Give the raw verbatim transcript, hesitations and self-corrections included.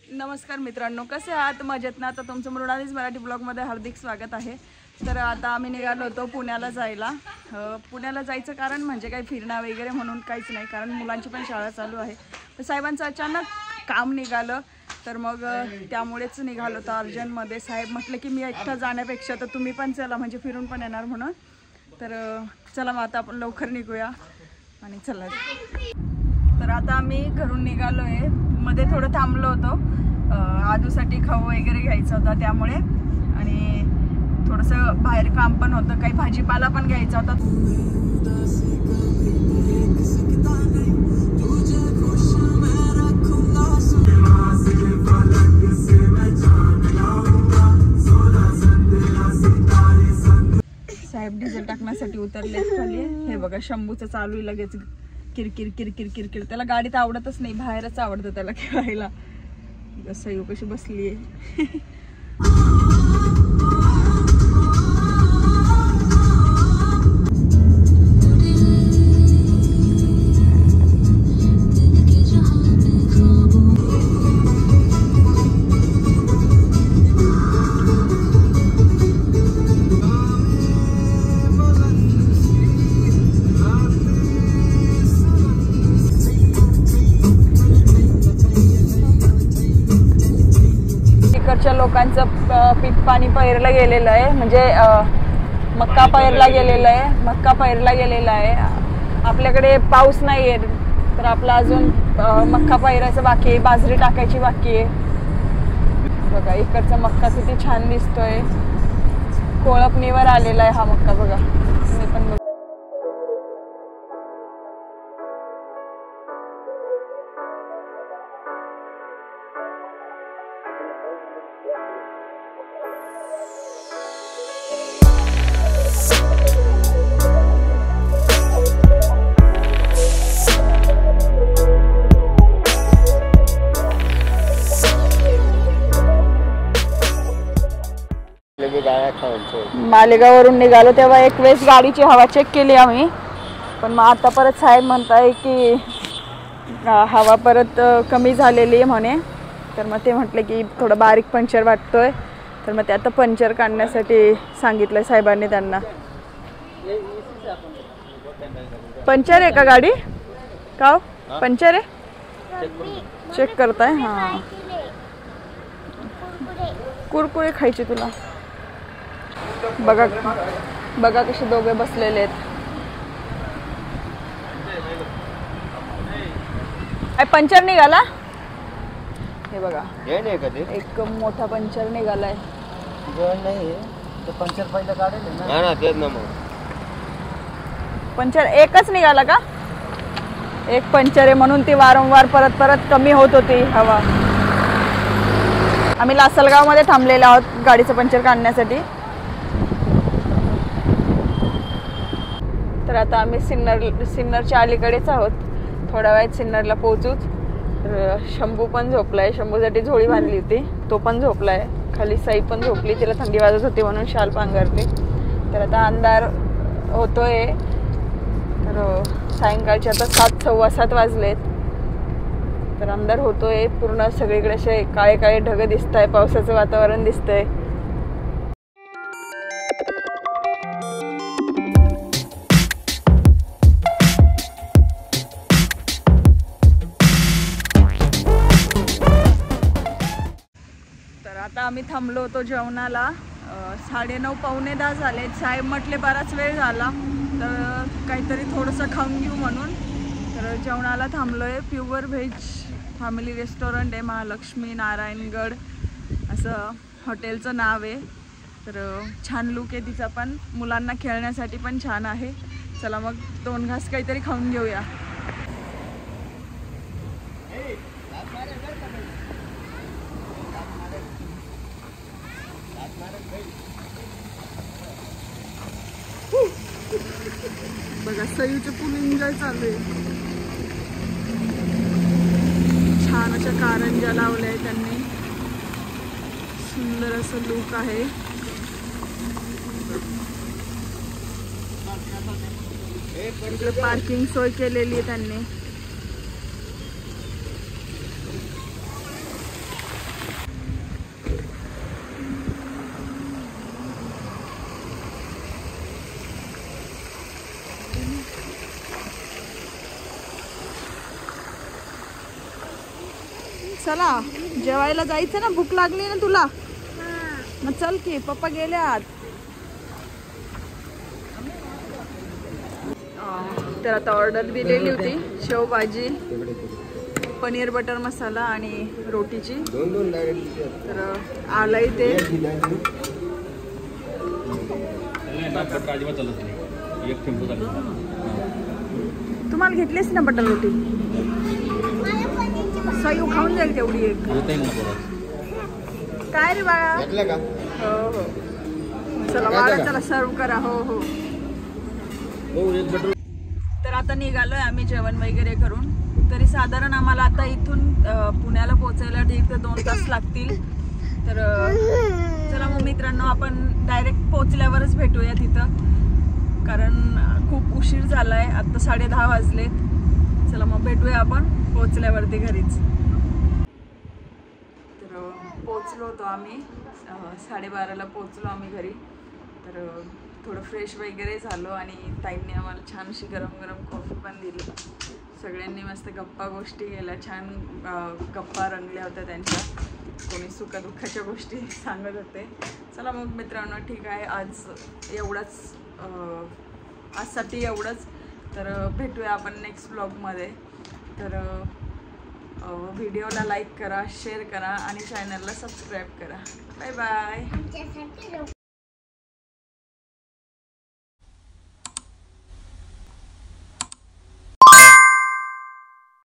नमस्कार मित्रांनो, कसे आहात? मजेत ना? तर तुमचं मृणालीज मराठी ब्लॉगमध्ये हार्दिक स्वागत आहे। तर आता आम्ही निघालो होतो पुण्याला जायला। पुण्याला जायचं कारण म्हणजे काही फिरणं वगैरे म्हणून काहीच नाही, कारण मुलांची पण शाळा चालू आहे। तर साहेबांचं अचानक काम निघालं, तर मग त्यामुळेच निघालो होतो अर्जंटमध्ये। साहेब म्हटले की मी एकटा जाण्यापेक्षा तर तुम्ही पण चला, म्हणजे फिरून पण येणार म्हणून। तर चला मग आता आपण लवकर निघूया आणि चला। तर आता आम्ही घरून निघालो आहे। मध्ये थोडं थांबलो होतो, आदूसाठी खाऊ वगैरे घ्यायचा होता त्यामुळे, आणि थोडंसं बाहेर काम पण होतं, काही भाजीपाला पण घ्यायचा होता। साहेब डिझेल टाकण्यासाठी उतरले खाली। हे बघा शंभूचं चालू आहे लगेच किरकिर किरकिर किरकिर। त्याला गाडीत आवडतच नाही, बाहेरच आवडतं त्याला खेळायला। कसं कशी बसली आहे। लोकांचं पीक पाणी पेरलं गेलेलं आहे, म्हणजे मक्का पेरला गेलेला आहे मक्का पेरला गेलेला आहे। आपल्याकडे पाऊस नाही आहे, तर आपला अजून मक्का पेरायचं बाकी आहे, बाजरी टाकायची बाकी आहे। बघा इकडचा मक्का किती छान दिसतोय, कोळपणीवर आलेला आहे हा मक्का। बघा तुम्ही पण बघा। मालेगाववरून निघालो तेव्हा एक वेळेस गाडीची हवा चेक केली आम्ही, पण मग आता परत साहेब म्हणताय की हवा परत कमी झालेली आहे म्हणे। तर मग ते म्हटले की थोडं बारीक पंक्चर वाटतोय, तर मग ते आता पंक्चर काढण्यासाठी सांगितलं साहेबांनी त्यांना। पंक्चर आहे का गाडी? का पंक्चर आहे? चेक करताय? हां, कुरकुरे खायचे तुला? बघा बघा कसे दोघे बसलेले आहेत। पंक्चर निघाला हे बघा, एक मोठा पंक्चर निघालाय। पंक्चर पहिलं काढेल ना, पंक्चर एकच निघाला का? एक पंक्चर आहे म्हणून ती वारंवार परत परत कमी होत होती हवा। आम्ही लासलगाव मध्ये थांबलेलो आहोत गाडीचं पंक्चर काढण्यासाठी। तर आता आम्ही सिन्नर सिन्नरच्या अलीकडेच आहोत, थोड्या वेळात सिन्नरला पोहोचूच। तर शंभू पण झोपलाय, शंभूसाठी झोळी बांधली होती, तो पण झोपलाय। खाली साई पण झोपली, तिला थंडी वाजत होती म्हणून शाल पांघरते। तर आता अंधार होतोय, तर सायंकाळचे आता सात सव्वा सात वाजलेत, तर अंधार होतोय पूर्ण। सगळीकडे असे काळे काळे ढग दिसत आहे, पावसाचं वातावरण दिसतंय। आता आम्ही थांबलो होतो जेवणाला, साडेनऊ पावणे दहा झाले। साहेब म्हटले बराच वेळ झाला, तर काहीतरी थोडंसं खाऊन घेऊ म्हणून। तर जेवणाला थांबलो आहे, प्युअर व्हेज फॅमिली रेस्टॉरंट आहे, महालक्ष्मी नारायणगड असं हॉटेलचं नाव आहे। तर छान लुक आहे तिचा पण, मुलांना खेळण्यासाठी पण छान आहे। चला मग दोन घास काहीतरी खाऊन घेऊया। बघा सयूचे फुल एन्जॉय चालू आहे, छान अशा कारंज्या लावल्या आहेत त्यांनी, सुंदर असं लुक आहे। इकडे पार्किंग सोय केलेली आहे त्यांनी। चला जेवायला जायचं ना, भूक लागली ना तुला, मग चल की पप्पा गेले आत. तर आता ऑर्डर दिलेली होती शेवभाजी, पनीर बटर मसाला आणि रोटीची. तर आलंय ते. तुम्हाला घेतलीस ना बटर रोटी, सयू खाऊन जाईल तेवढी एक. काय रे बाळा? हो हो चला बाळा चला सर्व करा. हो हो. तर आता निघालोय आम्ही जेवण वगैरे करून. तरी साधारण आम्हाला आता इथून पुण्याला पोहोचायला दीड ते दोन तास लागतील. तर चला मग मित्रांनो, आपण डायरेक्ट पोहोचल्यावरच भेटूया तिथं, कारण खूप उशीर झालाय. आता साडे दहा वाजलेत. चला मग भेटूया आपण पोहोचल्यावरती घरीच. तर पोहोचलो होतो आम्ही, साडेबाराला पोहोचलो आम्ही घरी. तर थोडं फ्रेश वगैरे झालो आणि ताईंनी आम्हाला छान अशी गरम गरम कॉफी पण दिली. सगळ्यांनी मस्त गप्पा गोष्टी केल्या, छान गप्पा रंगल्या होत्या त्यांच्या. कोणी सुखदुःखाच्या गोष्टी सांगत होते. चला मग मित्रांनो, ठीक आहे, आज एवढंच, आजसाठी एवढंच. तर भेटूया आपण नेक्स्ट ब्लॉगमध्ये. तर व्हिडिओला लाईक करा, शेअर करा आणि चॅनलला सबस्क्राईब करा. Bye bye.